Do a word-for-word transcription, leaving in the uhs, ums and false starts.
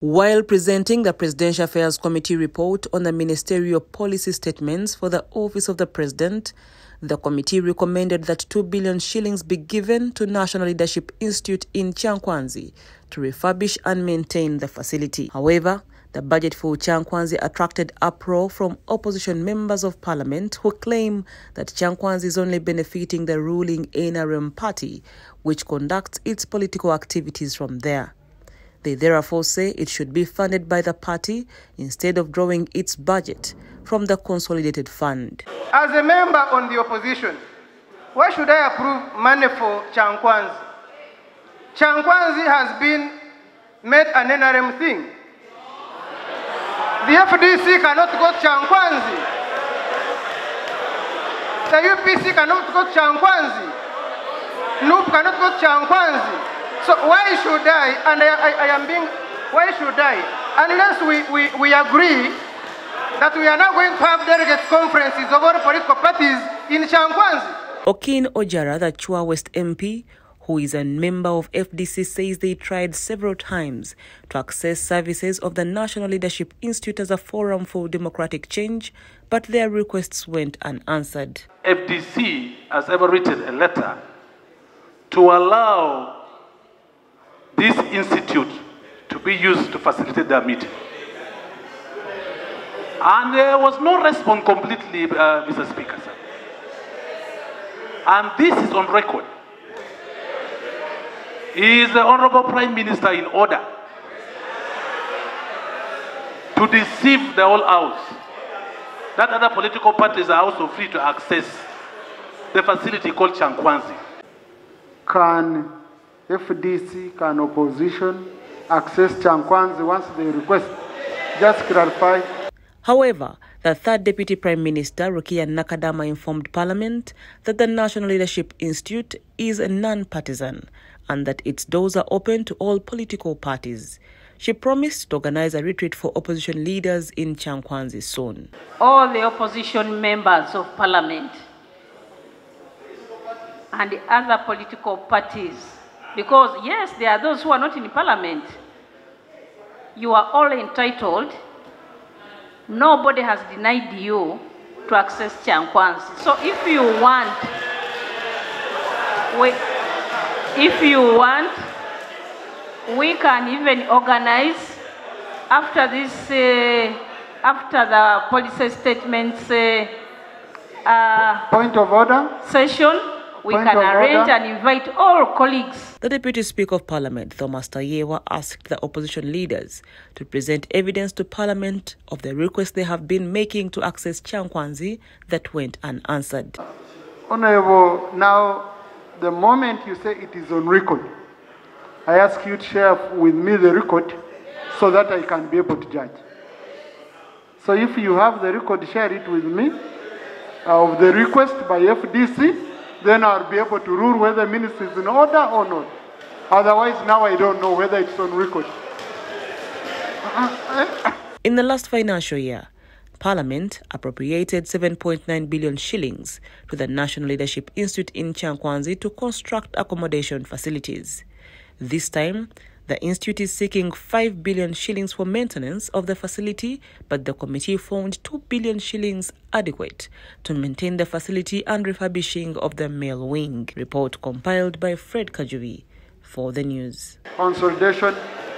While presenting the Presidential Affairs Committee report on the ministerial policy statements for the Office of the President, the committee recommended that two billion shillings be given to National Leadership Institute in Kyankwanzi to refurbish and maintain the facility. However, the budget for Kyankwanzi attracted uproar from opposition members of parliament who claim that Kyankwanzi is only benefiting the ruling N R M party, which conducts its political activities from there. They therefore say it should be funded by the party instead of drawing its budget from the consolidated fund. As a member on the opposition, why should I approve money for Kyankwanzi? Kyankwanzi has been made an N R M thing. The F D C cannot go to Kyankwanzi. The U P C cannot go to Kyankwanzi. N U P cannot go to Kyankwanzi. So why should I, and I, I, I am being, why should I, unless we, we, we agree that we are now going to have delegates conferences of all political parties in Kyankwanzi? Okin Ojara, the Chua West M P, who is a member of F D C, says they tried several times to access services of the National Leadership Institute as a forum for democratic change, but their requests went unanswered. F D C has ever written a letter to allow this institute to be used to facilitate their meeting. And there was no response completely, uh, Mister Speaker. Sir. And this is on record. Is the Honorable Prime Minister in order to deceive the whole House that other political parties are also free to access the facility called Kyankwanzi? Can F D C, can opposition access Kyankwanzi once they request? Just clarify. However, the third Deputy Prime Minister, Rukia Nakadama, informed Parliament that the National Leadership Institute is non-partisan and that its doors are open to all political parties. She promised to organize a retreat for opposition leaders in Kyankwanzi soon. All the opposition members of Parliament and the other political parties, because yes, there are those who are not in Parliament, you are all entitled. Nobody has denied you to access Kyankwanzi. So if you want, we, if you want, we can even organize after this, uh, after the policy statements uh, uh, point of order session, we Point can arrange order. and invite all colleagues. The Deputy Speaker of Parliament, Thomas Tayewa, asked the opposition leaders to present evidence to Parliament of the requests they have been making to access Kyankwanzi that went unanswered. Honorable, now the moment you say it is on record, I ask you to share with me the record so that I can be able to judge. So if you have the record, share it with me uh, of the request by F D C. Then I'll be able to rule whether the ministry is in order or not. Otherwise, now I don't know whether it's on record. In the last financial year, Parliament appropriated seven point nine billion shillings to the National Leadership Institute in Kyankwanzi to construct accommodation facilities. This time, the institute is seeking five billion shillings for maintenance of the facility, but the committee found two billion shillings adequate to maintain the facility and refurbishing of the male wing. Report compiled by Fred Kajuvi for the news. Consolidation